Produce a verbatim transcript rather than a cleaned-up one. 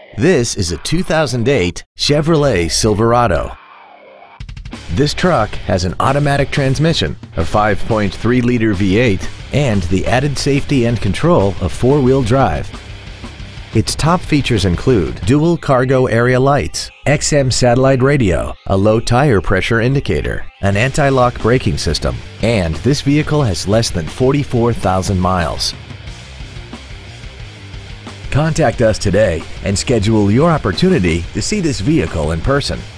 This is a two thousand eight Chevrolet Silverado. This truck has an automatic transmission, a five point three liter V eight, and the added safety and control of four-wheel drive. Its top features include dual cargo area lights, X M satellite radio, a low tire pressure indicator, an anti-lock braking system, and this vehicle has less than forty-four thousand miles. Contact us today and schedule your opportunity to see this vehicle in person.